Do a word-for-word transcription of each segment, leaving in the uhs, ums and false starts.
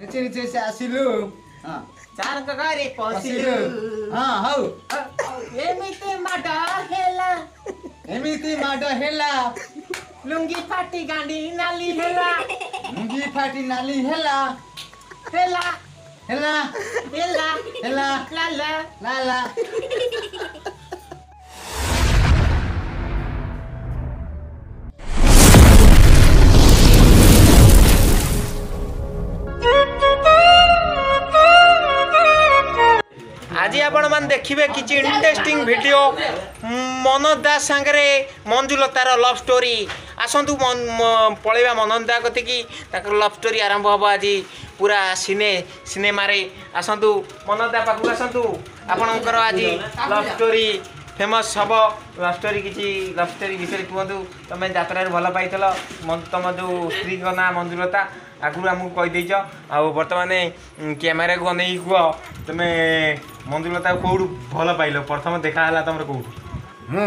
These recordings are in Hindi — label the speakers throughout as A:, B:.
A: निचे निचे से आसिलु हां
B: चारंक घरे पसिलु
A: हां हौ
B: एमिते माड हेला
A: एमिति माड हेला
B: लुंगी फाटी गांडी नाली हेला
A: लुंगी फाटी नाली हेला
B: हेला
A: हेला
B: हेला
A: हेला
B: लाला
A: लाला
B: आज आपण मान देखिबे किछि इंटरेस्टिंग वीडियो मनोज दास संगरे मंजुलतार लव स्टोरी आसंतु पळेबा मनोज दास कति की ताकर लव स्टोरी आरंभ हबो आज पूरा सिने सिनेमा रे आसंतु मनोज दास पाखु आसंतु आपणकर आज लव स्टोरी फेमस हबो लव स्टोरी किछि लव स्टोरी विषय कहंतु तमे यात्रा रे भल पाइतल तम जो स्त्री को ना मंजुलता आगु आमको कही देच आ बर्तमान कैमेरा को नहीं कह तुम मंजुलता कौटू भल पाइल प्रथम देखा है तुम कौटू
A: मु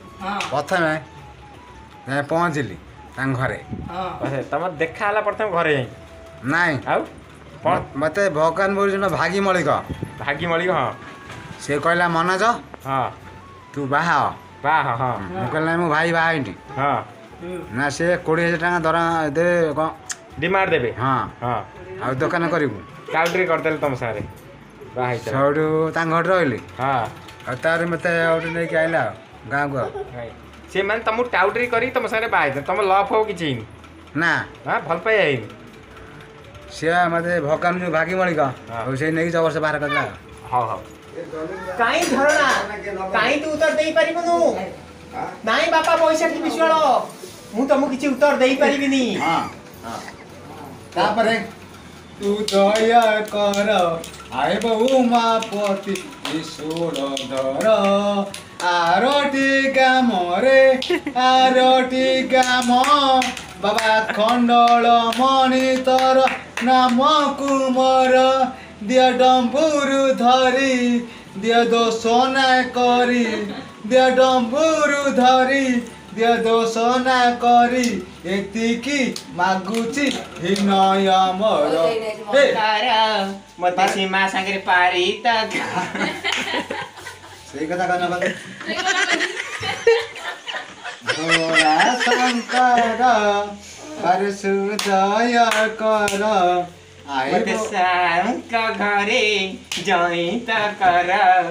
A: प्रथम पहुँचली घरे
B: तुम देखा है प्रथम घरे
A: नाई मत भगवान बोल भागी मलिक
B: भागी मलिक हाँ
A: से कहला मनोज
B: हाँ
A: तू बाहा
B: बाह हाँ
A: मुझे मो भाई बाहा
B: हाँ
A: ना से कोड़े हजार टाँग दर दे
B: डिमांड देबे
A: हाँ
B: हाँ
A: आ दुकान करू
B: काउंट्री करदेल तुम सारे बाहा
A: सौटू घर रही
B: हाँ
A: और तार मत नहीं आइला गाँव को
B: से मैंने तुमको टाउटरी करी तुम सारे बाहा तुम लफ हो कि
A: ना
B: हाँ भल पाई
A: सी मत भगवान जो भागी मलिक से नहीं जबर से बाहर करला
B: हाँ हाँ काई धरना काई तू उत्तर देई परिबनु नाई बापा पैसा की विश्वाल मु तुमको किछि उत्तर देई परिबिनी
A: हां हां तापरे तू दया कर आए बहु मापति ईश्वर धर आरटी गाम रे आरटी गाम बाबा खंडल मणि तर नाम कुमार दिया डम्बुरु धरी दिया दोषना करी दिया डम्बुरु धरी दिया दोषना करी एतिकी मागुची हिनय मर
B: मते सीमा संगे पारी त
A: सही कथा कहना बात भोला शंकर परसु दया कर
B: मते सांक घरे जाई त कर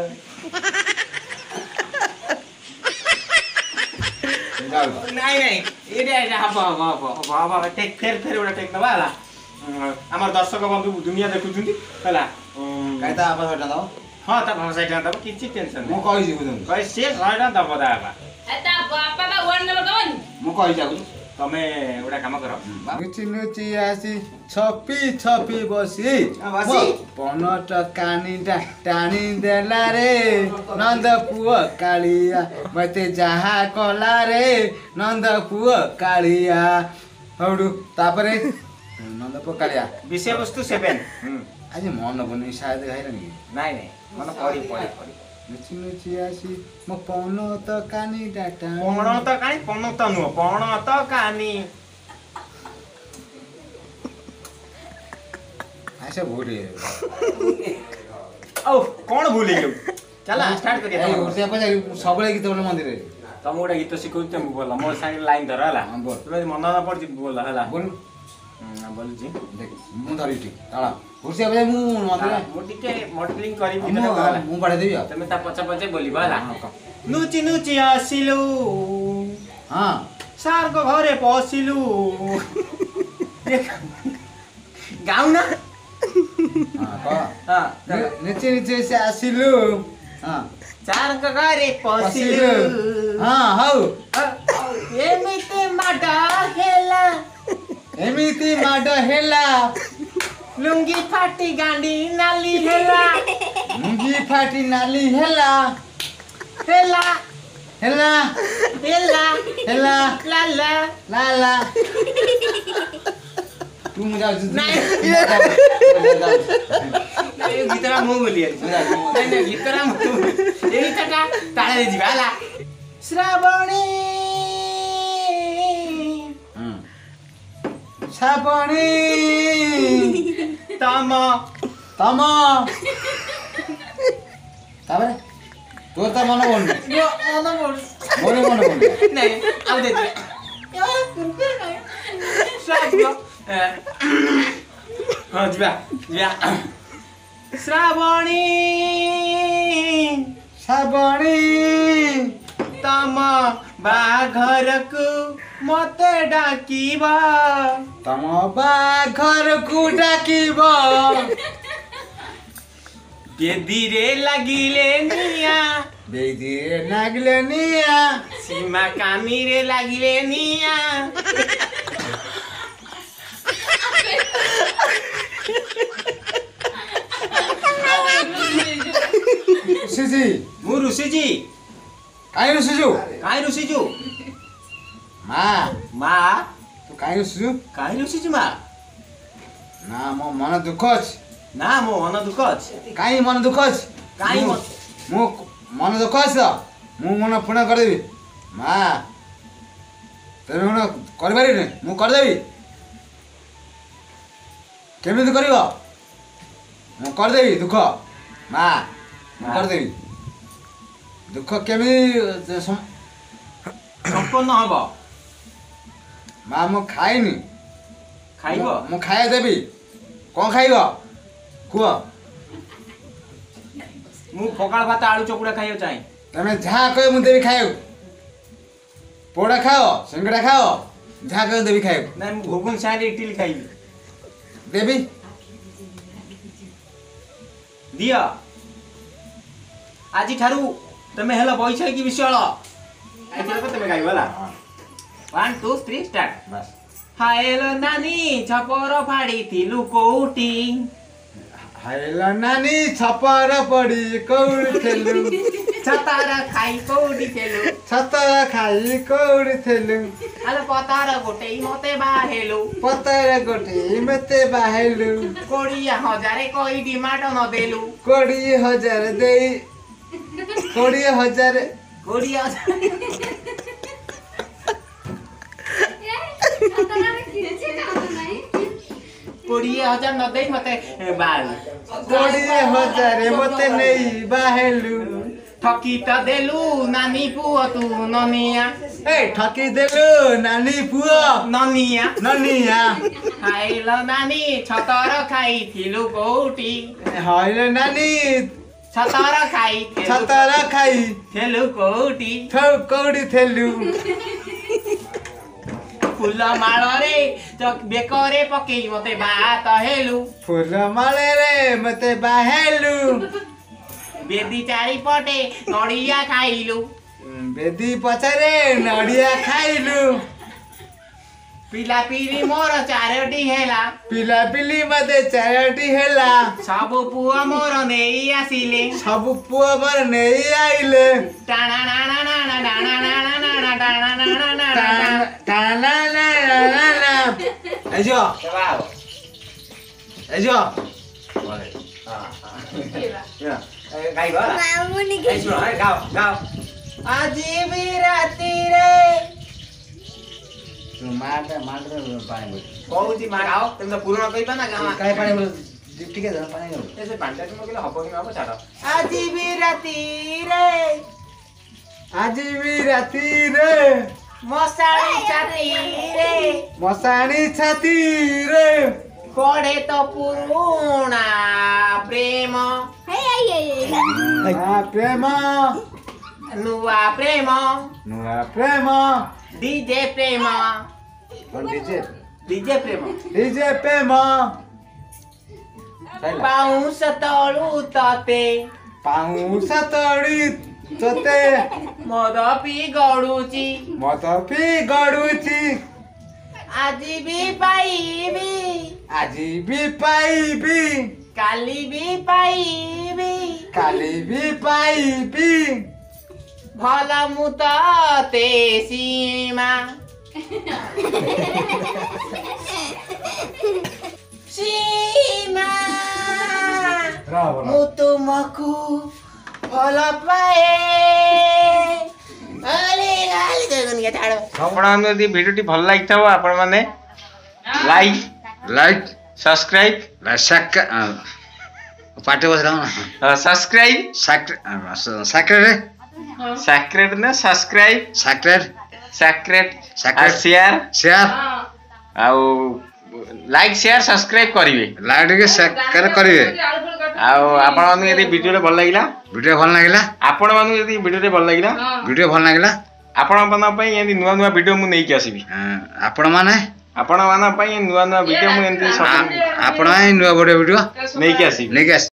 B: नहीं नहीं ये हब हब हब हब हब टेक फेर फेर उड़ा टेक नबा हला हमर दर्शक बंधु दुनिया देखुछुंती हला
A: कायता आपा हटा दो
B: हां त भाषा जान दब किछि टेंशन
A: मु कहि छि बुझन
B: कहि से हटा दब दाबा
C: एता बापा बा वन नंबर कवन
A: मु कहि जागु
B: तमे उडा काम कर
A: नुची नुची आसी छपी छपी बसी
B: बसी
A: पनट कानी टाणी देला रे नंद पुଅ कालिया मते जहा कला रे नंद पुଅ कालिया हौडु तापरे नंद पुଅ कालिया
B: विषय वस्तु सेवन
A: आज मन बनी शायद खाइर नि
B: नाही नाही मन पढी पढी पढी
A: नुची नुची आसी म पनट कानी डाटा
B: पण त कानी पण त नु पण त कानी
A: ऐसे भूले
B: औ कोन भूली गयो चला स्टार्ट करिया
A: ए उसे पजा सबले गीत बोल मंदिर रे
B: तम उडा गीत सिखौ त बोल मोर संग लाइन धर हला
A: बोल
B: तुमे मन न पड़ बोल हला
A: बोल
B: बोल जी
A: देख मु धरी ठीक ताला उसे पजा मु मंदिर
B: मु टिके मॉडलिंग करी
A: मु
B: भितर हला
A: मु पढा देबी
B: तुमे ता पछा पछे बोलिबा हला नुची नुची आसिलु
A: हां
B: सार को घरे पसिलु गाउ ना
A: हां क
B: हां
A: नीचे नीचे से आसिलु हां
B: चार को घरे पसिलु
A: हां हौ
B: एमिते माडा हेला
A: एमिति माड हेला
B: लुंगी फाटी गांडी नाली हेला
A: लुंगी फाटी नाली हेला
B: हेला
A: हेला
B: हेला
A: हेला
B: लाला
A: लाला तू मुझे
B: नहीं ए भितरा मु बोली नहीं नहीं भितरा मु ए तटा ताळे जिवाला श्रावणी
A: श्रावणी
B: तम
A: तम तापर तोर तो मन बोल
B: मन बोल
A: मोर मन बोल
B: नहीं आउ दे हाँ जा जा श्रावणी
A: श्रावणी
B: तम बाघर को मते डाकिब
A: तम बाघर को डाकिब
B: बेदीरे लागिले निया
A: बेदीरे लागले निया
B: सीमा कानीरे लागिले निया
A: ऋषिजी
B: मु ऋषिजी
A: काई ऋषिजु
B: काई ऋषिजु
A: माँ
B: माँ
A: तू काई ऋषिजु
B: काई ऋषिजु माँ
A: ना मो मन दुख अछि
B: ना मो मन दुख अछि
A: काई मन दुख अछि
B: काई
A: मो मो मन दुख अछि त मु मन पूर्ण कर देबी माँ तेरे मन कर पारि ने मु कर देबी केमिति करिवो मु कर देबी दुख माँ मु कर देबी दुख केमिति
B: संपन्न हब
A: माँ मु खाइनी
B: खाइब
A: मु खाए देबी कौन खाइब कुह
B: मु पकाळ भात आलू चकुड़ा खाइयो चाहे
A: तमे जहाँ कहे मु देबी खाइब पोड़ा खाओ सिंगड़ा खाओ जहाँ कहे देबी खाइब
B: ना मु घुगुन सारे इडली खाइबी
A: देबी
B: दिया आजी ठारू तमे हेला बैठे की विषय आई चलो तमे गाइब होला वन टू थ्री स्टार्ट
A: बस
B: हायलो नानी छपर फाड़ी थिलु कोटी
A: हाइला नानी छपर पड़ी कौड़ थेलु
B: छतार खाई कोडी थेलु
A: छतर खाई कौड़ थेलु
B: आलो पतार गोटे मते बाहेलु
A: पतर गोटे मते बाहेलु
B: कोड़िया हजारे कोई डिमांड न देलु
A: कोड़ी हजार दे कोड़ी हजार
B: कोड़िया कोड़िए हजार न दे मते बाल
A: कोड़ी हजार मते नहीं बाहेलु
B: ठकी त देलु नानी पुଅ तू ननिया
A: ए ठकी देलु नानी पुଅ
B: ननिया
A: ननिया
B: खाइल नानी छतर खाई थिलु कोटी
A: हाइला नानी
B: छतर खाई
A: छतर खाई
B: थेलु कोटी
A: थौ कौड़ी थेलु
B: फुल माल रे बेकरे पकेई मते बात हेलु
A: फूल माले रे मते बाहेलु
B: बेदी चारि पटे नड़िया खाइलु
A: बेदी पछारे नड़िया खाइलु
B: पिला पिली मोर चारोटी हेला
A: पिला पिली मते चारोटी हेला
B: सब पुआ मोर नेई आसिले
A: सब पुआ बर नहीं आइले
B: टाणा नाना नाना डाणा नाना नाना डाणा नाना नाना
A: टाना ना ना ना एजो एजो
B: गाई बा मामुनी के गाओ गाओ आजी भी राती रे
A: तो मार मार पानी बोल
B: कौजी मा गाओ तुम पूर्ण कहि पाना गावा
A: काय पानी बोल ठीक है पानी बोल
B: ऐसे पांडा तुम के हबो कि हबो छाड़ो आजी भी राती रे
A: आज भी राती रे
B: मसाणी छाती रे
A: मसाणी छाती रे
B: पड़े तो पुरुणा प्रेम
A: हाँ प्रेम
B: नुआ प्रेम
A: नुआ प्रेम
B: डीजे प्रेम
A: डीजे
B: डीजे प्रेम
A: डीजे प्रेम
B: पाउस तळु तते
A: पाउस तळी तते
B: मद पी गडुची
A: मत पी गडुची
B: আজি भी पाइबी
A: আজি भी पाइबी
B: काली भी पाइबी
A: काली भी पाइबी
B: भल मुते सीमा सीमा मु तुमको भल पाए ଆପଣ ଯଦି ଭିଡ଼ିଓଟି ଭଲ ଲାଗିଥିବ ଆପଣ ମାନେ ଲାଇକ୍
A: ଲାଇକ୍
B: सब्सक्राइब
A: साक पाटे बसरा
B: सब्सक्राइब
A: साक्रेट
B: सैक्रेट ना सब्सक्राइब
A: साक्रेट
B: सैक्रेट
A: Sacred.
B: शेयर
A: शेयर
B: आउ लाइक शेयर सब्सक्राइब करिवे
A: लाइक के शेयर करिवे
B: आउ आपण मानु यदि वीडियो रे भल लागिला
A: वीडियो भल लागिला
B: आपण मानु यदि वीडियो रे भल लागिला
A: वीडियो भल लागिला
B: आपण मान पई यदि नुवा नुवा वीडियो मु नै कि आसीबी
A: आपण माने
B: आपण मान पई नुवा नुवा वीडियो मु एंती सब
A: आपण नुवा वीडियो
B: नै कि आसीबी
A: नै